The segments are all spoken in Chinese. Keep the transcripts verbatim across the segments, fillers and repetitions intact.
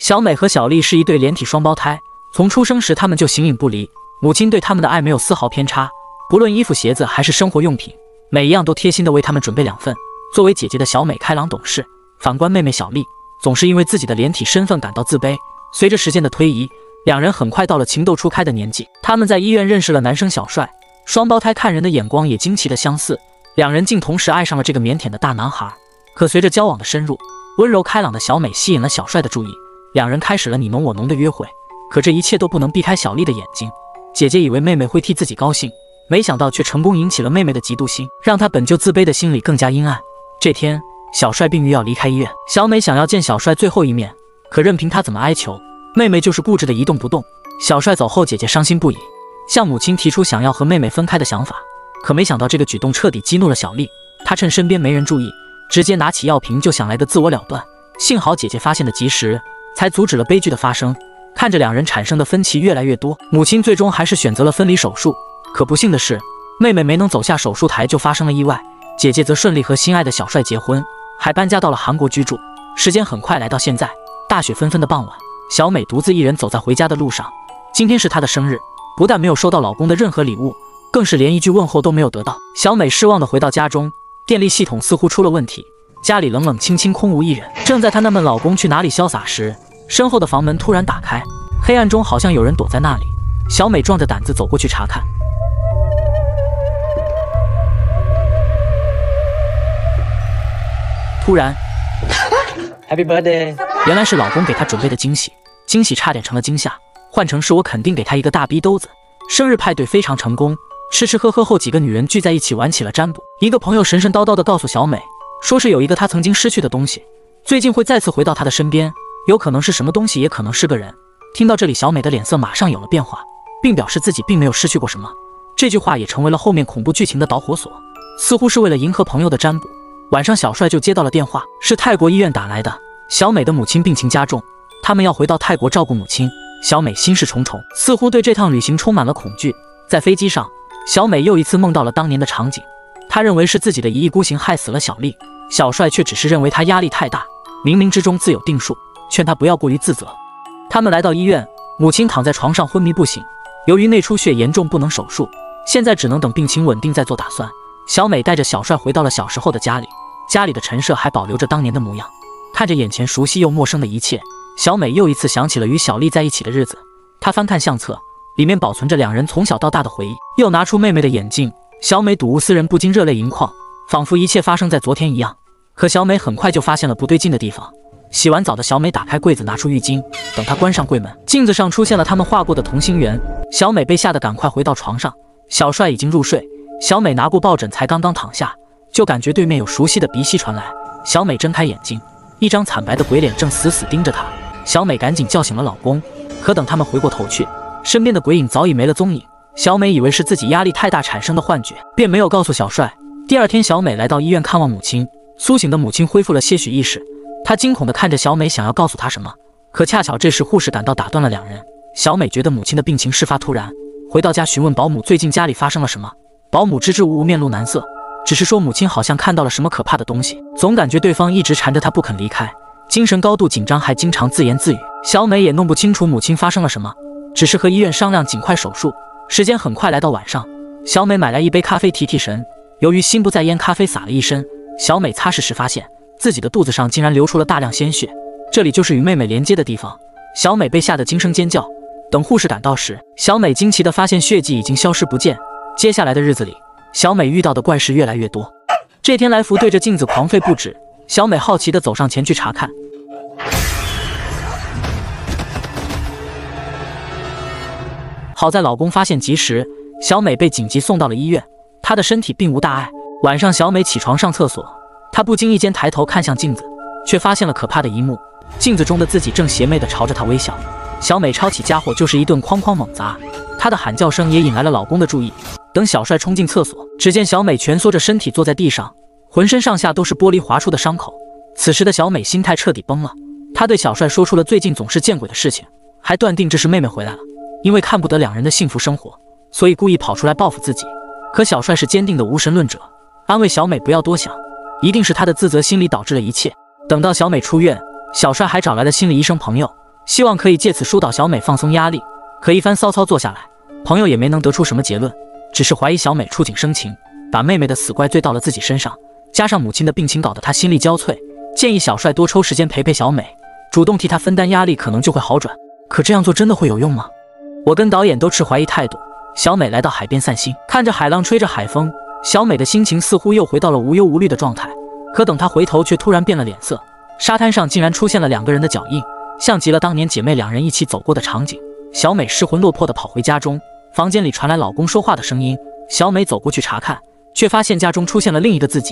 小美和小丽是一对连体双胞胎，从出生时他们就形影不离，母亲对他们的爱没有丝毫偏差，不论衣服、鞋子还是生活用品，每一样都贴心地为他们准备两份。作为姐姐的小美开朗懂事，反观妹妹小丽，总是因为自己的连体身份感到自卑。随着时间的推移，两人很快到了情窦初开的年纪。他们在医院认识了男生小帅，双胞胎看人的眼光也惊奇的相似，两人竟同时爱上了这个腼腆的大男孩。可随着交往的深入，温柔开朗的小美吸引了小帅的注意，两人开始了你侬我侬的约会。可这一切都不能避开小丽的眼睛。姐姐以为妹妹会替自己高兴，没想到却成功引起了妹妹的嫉妒心，让她本就自卑的心里更加阴暗。这天，小帅病愈要离开医院，小美想要见小帅最后一面，可任凭她怎么哀求，妹妹就是固执的一动不动。小帅走后，姐姐伤心不已，向母亲提出想要和妹妹分开的想法。可没想到这个举动彻底激怒了小丽，她趁身边没人注意，直接拿起药瓶就想来个自我了断。幸好姐姐发现的及时，才阻止了悲剧的发生。看着两人产生的分歧越来越多，母亲最终还是选择了分离手术。可不幸的是，妹妹没能走下手术台就发生了意外，姐姐则顺利和心爱的小帅结婚，还搬家到了韩国居住。时间很快来到现在，大雪纷纷的傍晚，小美独自一人走在回家的路上。今天是她的生日，不但没有收到老公的任何礼物，更是连一句问候都没有得到。小美失望地回到家中，电力系统似乎出了问题，家里冷冷清清，空无一人。正在她纳闷老公去哪里潇洒时，身后的房门突然打开，黑暗中好像有人躲在那里。小美壮着胆子走过去查看，突然 Happy birthday！ 原来是老公给她准备的惊喜，惊喜差点成了惊吓，换成是我肯定给她一个大逼兜子。生日派对非常成功，吃吃喝喝后，几个女人聚在一起玩起了占卜。一个朋友神神叨叨地告诉小美，说是有一个她曾经失去的东西，最近会再次回到她的身边，有可能是什么东西，也可能是个人。听到这里，小美的脸色马上有了变化，并表示自己并没有失去过什么。这句话也成为了后面恐怖剧情的导火索，似乎是为了迎合朋友的占卜。晚上，小帅就接到了电话，是泰国医院打来的。小美的母亲病情加重，他们要回到泰国照顾母亲。小美心事重重，似乎对这趟旅行充满了恐惧。在飞机上，小美又一次梦到了当年的场景，她认为是自己的一意孤行害死了小丽，小帅却只是认为她压力太大，冥冥之中自有定数，劝她不要过于自责。他们来到医院，母亲躺在床上昏迷不醒，由于内出血严重不能手术，现在只能等病情稳定再做打算。小美带着小帅回到了小时候的家里，家里的陈设还保留着当年的模样。看着眼前熟悉又陌生的一切，小美又一次想起了与小丽在一起的日子。她翻看相册，里面保存着两人从小到大的回忆，又拿出妹妹的眼镜。小美睹物思人，不禁热泪盈眶，仿佛一切发生在昨天一样。可小美很快就发现了不对劲的地方。洗完澡的小美打开柜子，拿出浴巾。等她关上柜门，镜子上出现了他们画过的同心圆。小美被吓得赶快回到床上，小帅已经入睡。小美拿过抱枕，才刚刚躺下，就感觉对面有熟悉的鼻息传来。小美睁开眼睛，一张惨白的鬼脸正死死盯着她。小美赶紧叫醒了老公，可等他们回过头去，身边的鬼影早已没了踪影。小美以为是自己压力太大产生的幻觉，便没有告诉小帅。第二天，小美来到医院看望母亲，苏醒的母亲恢复了些许意识。她惊恐地看着小美，想要告诉她什么，可恰巧这时护士赶到，打断了两人。小美觉得母亲的病情事发突然，回到家询问保姆最近家里发生了什么。保姆支支吾吾，面露难色，只是说母亲好像看到了什么可怕的东西，总感觉对方一直缠着她不肯离开，精神高度紧张，还经常自言自语。小美也弄不清楚母亲发生了什么，只是和医院商量尽快手术。时间很快来到晚上，小美买来一杯咖啡提提神，由于心不在焉，咖啡洒了一身。小美擦拭时发现自己的肚子上竟然流出了大量鲜血，这里就是与妹妹连接的地方。小美被吓得惊声尖叫。等护士赶到时，小美惊奇地发现血迹已经消失不见。接下来的日子里，小美遇到的怪事越来越多。这天，来福对着镜子狂吠不止，小美好奇地走上前去查看。好在老公发现及时，小美被紧急送到了医院，她的身体并无大碍。晚上，小美起床上厕所，她不经意间抬头看向镜子，却发现了可怕的一幕，镜子中的自己正邪魅地朝着她微笑。小美抄起家伙就是一顿哐哐猛砸，她的喊叫声也引来了老公的注意。等小帅冲进厕所，只见小美蜷缩着身体坐在地上，浑身上下都是玻璃划出的伤口。此时的小美心态彻底崩了，她对小帅说出了最近总是见鬼的事情，还断定这是妹妹回来了。因为看不得两人的幸福生活，所以故意跑出来报复自己。可小帅是坚定的无神论者，安慰小美不要多想，一定是他的自责心理导致了一切。等到小美出院，小帅还找来了心理医生朋友。 希望可以借此疏导小美放松压力。可一番骚操作下来，朋友也没能得出什么结论，只是怀疑小美触景生情，把妹妹的死怪罪到了自己身上。加上母亲的病情搞得他心力交瘁，建议小帅多抽时间陪陪小美，主动替她分担压力，可能就会好转。可这样做真的会有用吗？我跟导演都持怀疑态度。小美来到海边散心，看着海浪吹着海风，小美的心情似乎又回到了无忧无虑的状态。可等她回头，却突然变了脸色，沙滩上竟然出现了两个人的脚印，像极了当年姐妹两人一起走过的场景。小美失魂落魄地跑回家中，房间里传来老公说话的声音。小美走过去查看，却发现家中出现了另一个自己。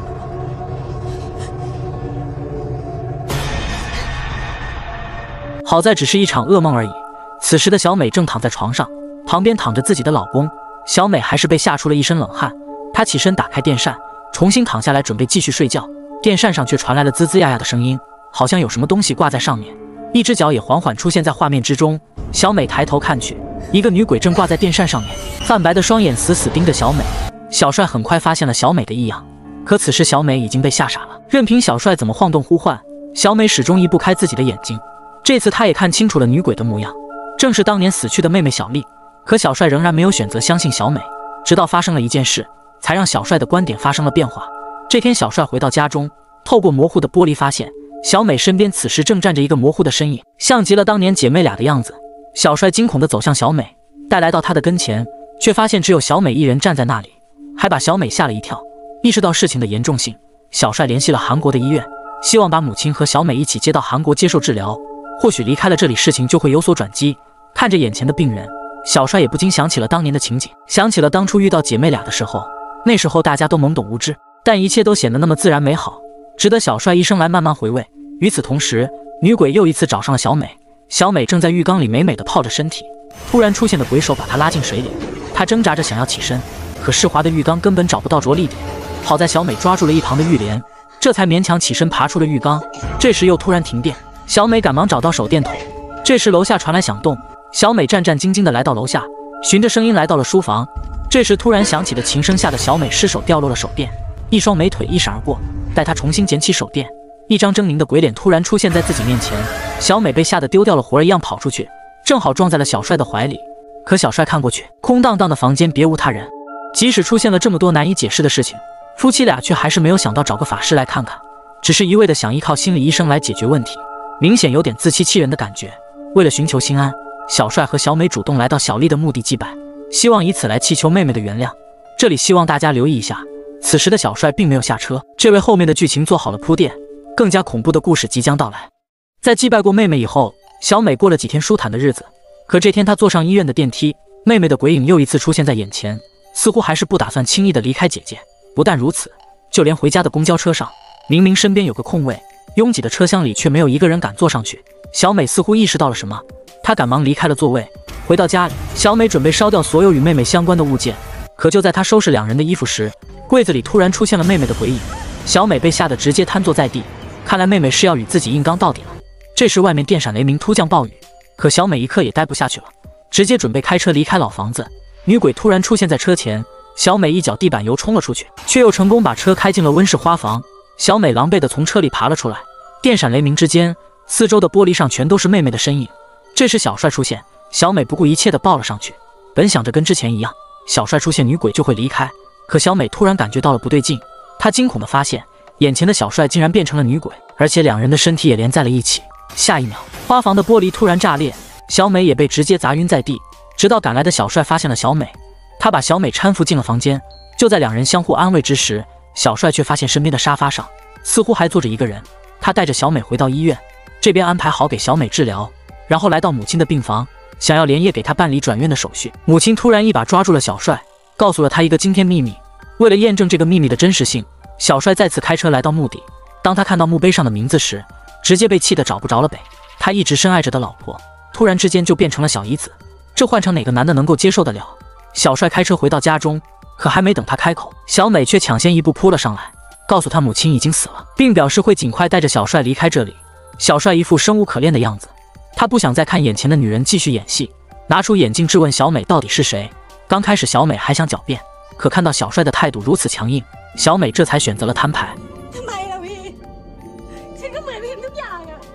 好在只是一场噩梦而已。此时的小美正躺在床上，旁边躺着自己的老公。小美还是被吓出了一身冷汗，她起身打开电扇，重新躺下来准备继续睡觉。电扇上却传来了滋滋呀呀的声音，好像有什么东西挂在上面，一只脚也缓缓出现在画面之中。小美抬头看去，一个女鬼正挂在电扇上面，泛白的双眼死死盯着小美。小帅很快发现了小美的异样，可此时小美已经被吓傻了，任凭小帅怎么晃动呼唤，小美始终移不开自己的眼睛。这次他也看清楚了女鬼的模样，正是当年死去的妹妹小丽。可小帅仍然没有选择相信小美，直到发生了一件事，才让小帅的观点发生了变化。这天小帅回到家中，透过模糊的玻璃发现小美身边此时正站着一个模糊的身影，像极了当年姐妹俩的样子。小帅惊恐地走向小美，待来到她的跟前，却发现只有小美一人站在那里，还把小美吓了一跳。意识到事情的严重性，小帅联系了韩国的医院，希望把母亲和小美一起接到韩国接受治疗，或许离开了这里，事情就会有所转机。看着眼前的病人，小帅也不禁想起了当年的情景，想起了当初遇到姐妹俩的时候，那时候大家都懵懂无知，但一切都显得那么自然美好，值得小帅一生来慢慢回味。与此同时，女鬼又一次找上了小美。小美正在浴缸里美美的泡着身体，突然出现的鬼手把她拉进水里，她挣扎着想要起身，可湿滑的浴缸根本找不到着力点。好在小美抓住了一旁的浴帘，这才勉强起身爬出了浴缸。这时又突然停电，小美赶忙找到手电筒。这时楼下传来响动，小美战战兢兢地来到楼下，循着声音来到了书房。这时突然响起的琴声吓得小美失手掉落了手电，一双美腿一闪而过。待她重新捡起手电，一张狰狞的鬼脸突然出现在自己面前。小美被吓得丢掉了魂儿一样跑出去，正好撞在了小帅的怀里。可小帅看过去，空荡荡的房间别无他人。即使出现了这么多难以解释的事情，夫妻俩却还是没有想到找个法师来看看，只是一味的想依靠心理医生来解决问题，明显有点自欺欺人的感觉。为了寻求心安，小帅和小美主动来到小丽的墓地祭拜，希望以此来祈求妹妹的原谅。这里希望大家留意一下，此时的小帅并没有下车，这为后面的剧情做好了铺垫，更加恐怖的故事即将到来。在祭拜过妹妹以后，小美过了几天舒坦的日子。可这天她坐上医院的电梯，妹妹的鬼影又一次出现在眼前，似乎还是不打算轻易的离开姐姐。不但如此，就连回家的公交车上，明明身边有个空位，拥挤的车厢里却没有一个人敢坐上去。小美似乎意识到了什么，她赶忙离开了座位。回到家里，小美准备烧掉所有与妹妹相关的物件，可就在她收拾两人的衣服时，柜子里突然出现了妹妹的鬼影。小美被吓得直接瘫坐在地，看来妹妹是要与自己硬刚到底了。这时外面电闪雷鸣，突降暴雨，可小美一刻也待不下去了，直接准备开车离开老房子。女鬼突然出现在车前，小美一脚地板油冲了出去，却又成功把车开进了温室花房。小美狼狈地从车里爬了出来，电闪雷鸣之间，四周的玻璃上全都是妹妹的身影。这时小帅出现，小美不顾一切地抱了上去，本想着跟之前一样，小帅出现女鬼就会离开，可小美突然感觉到了不对劲，她惊恐地发现眼前的小帅竟然变成了女鬼，而且两人的身体也连在了一起。下一秒，花房的玻璃突然炸裂，小美也被直接砸晕在地。直到赶来的小帅发现了小美，他把小美搀扶进了房间。就在两人相互安慰之时，小帅却发现身边的沙发上似乎还坐着一个人。他带着小美回到医院，这边安排好给小美治疗，然后来到母亲的病房，想要连夜给她办理转院的手续。母亲突然一把抓住了小帅，告诉了他一个惊天秘密。为了验证这个秘密的真实性，小帅再次开车来到墓地。当他看到墓碑上的名字时，直接被气得找不着了北。他一直深爱着的老婆，突然之间就变成了小姨子，这换成哪个男的能够接受得了？小帅开车回到家中，可还没等他开口，小美却抢先一步扑了上来，告诉他母亲已经死了，并表示会尽快带着小帅离开这里。小帅一副生无可恋的样子，他不想再看眼前的女人继续演戏，拿出眼镜质问小美到底是谁。刚开始小美还想狡辩，可看到小帅的态度如此强硬，小美这才选择了摊牌。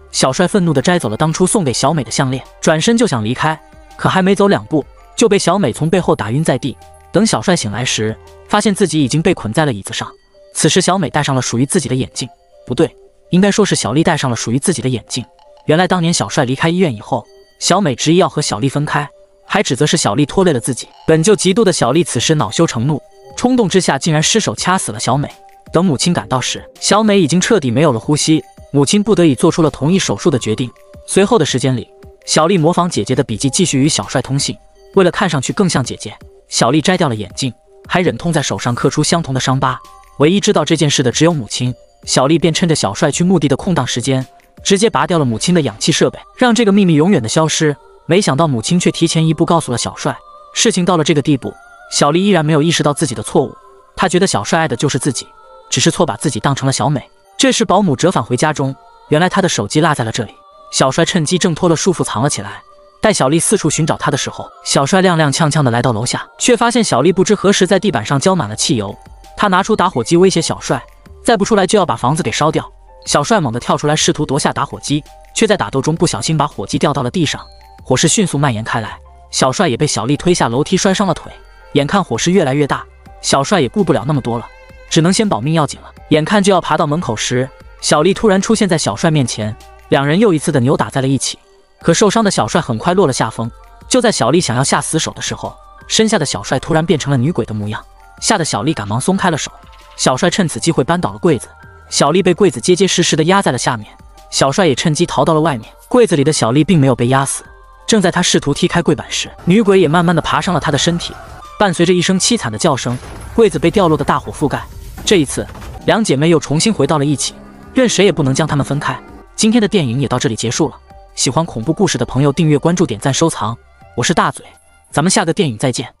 小帅愤怒地摘走了当初送给小美的项链，转身就想离开，可还没走两步，就被小美从背后打晕在地。等小帅醒来时，发现自己已经被捆在了椅子上。此时小美戴上了属于自己的眼镜，不对，应该说是小丽戴上了属于自己的眼镜。原来当年小帅离开医院以后，小美执意要和小丽分开，还指责是小丽拖累了自己。本就嫉妒的小丽此时恼羞成怒，冲动之下竟然失手掐死了小美。等母亲赶到时，小美已经彻底没有了呼吸，母亲不得已做出了同意手术的决定。随后的时间里，小丽模仿姐姐的笔记继续与小帅通信。为了看上去更像姐姐，小丽摘掉了眼镜，还忍痛在手上刻出相同的伤疤。唯一知道这件事的只有母亲，小丽便趁着小帅去墓地的空档时间，直接拔掉了母亲的氧气设备，让这个秘密永远的消失。没想到母亲却提前一步告诉了小帅。事情到了这个地步，小丽依然没有意识到自己的错误，她觉得小帅爱的就是自己，只是错把自己当成了小美。这时保姆折返回家中，原来她的手机落在了这里。小帅趁机挣脱了束缚藏了起来。待小丽四处寻找他的时候，小帅踉踉跄跄的来到楼下，却发现小丽不知何时在地板上浇满了汽油。他拿出打火机威胁小帅，再不出来就要把房子给烧掉。小帅猛地跳出来试图夺下打火机，却在打斗中不小心把火机掉到了地上，火势迅速蔓延开来。小帅也被小丽推下楼梯摔伤了腿。眼看火势越来越大，小帅也顾不了那么多了，只能先保命要紧了。眼看就要爬到门口时，小丽突然出现在小帅面前，两人又一次的扭打在了一起。可受伤的小帅很快落了下风。就在小丽想要下死手的时候，身下的小帅突然变成了女鬼的模样，吓得小丽赶忙松开了手。小帅趁此机会扳倒了柜子，小丽被柜子结结实实的压在了下面。小帅也趁机逃到了外面。柜子里的小丽并没有被压死，正在他试图踢开柜板时，女鬼也慢慢的爬上了他的身体。伴随着一声凄惨的叫声，柜子被掉落的大火覆盖。这一次，两姐妹又重新回到了一起，任谁也不能将她们分开。今天的电影也到这里结束了。喜欢恐怖故事的朋友，订阅、关注、点赞、收藏。我是大嘴，咱们下个电影再见。